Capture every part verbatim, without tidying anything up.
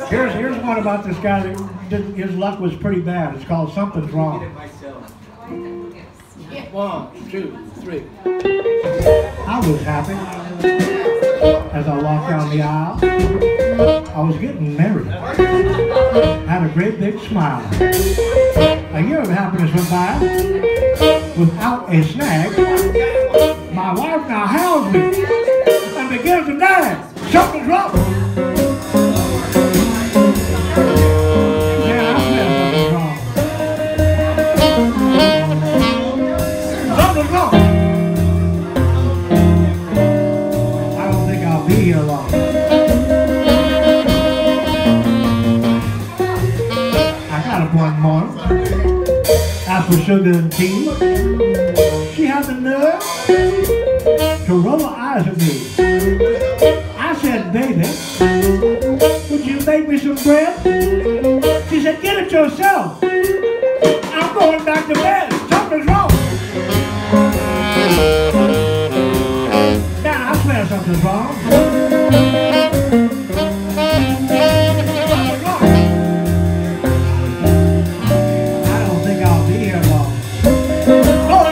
Here's here's one about this guy that did, his luck was pretty bad. It's called Something's Wrong. One, two, three. I was happy as I walked down the aisle. I was getting married. Had a great big smile. A year of happiness went by without a snag. My wife now hounds me and begins to nag. Something's wrong. Man, I smell something's wrong. Something's wrong. I don't think I'll be here long. I got up one morning, asked for sugar and tea. She had the nerve to roll her eyes at me. I said, baby, would you make me some bread? She said, get it yourself. I'm going back to bed. Something's wrong. Now I swear something's wrong. Something's wrong. I don't think I'll be here long. Hold on.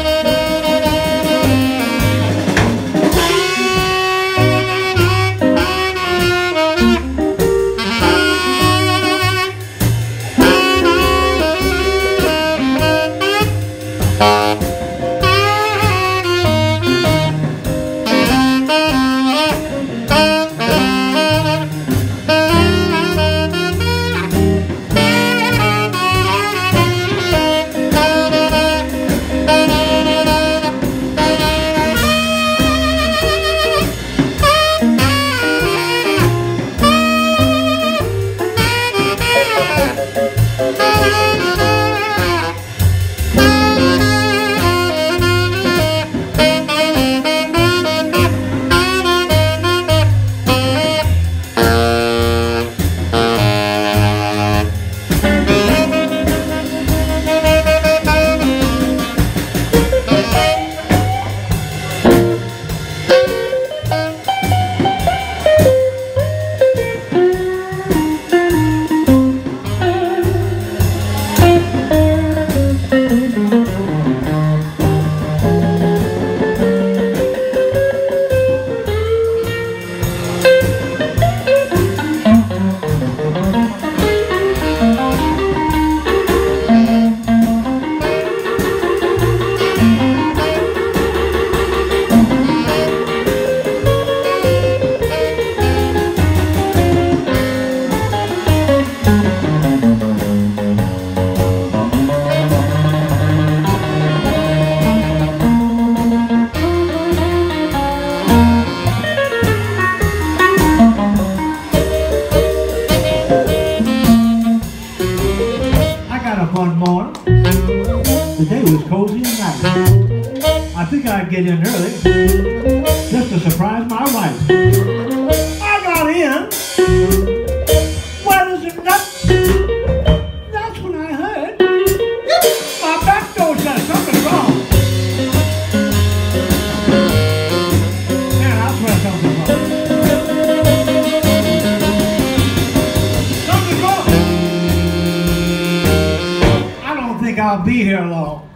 One morning, the day was cozy and nice. I think I'd get in early just to surprise my wife. I got in. What is it? That, that's when I heard my back door said something's wrong. Man, I swear something's wrong. Something's wrong. I don't think I'll be here long.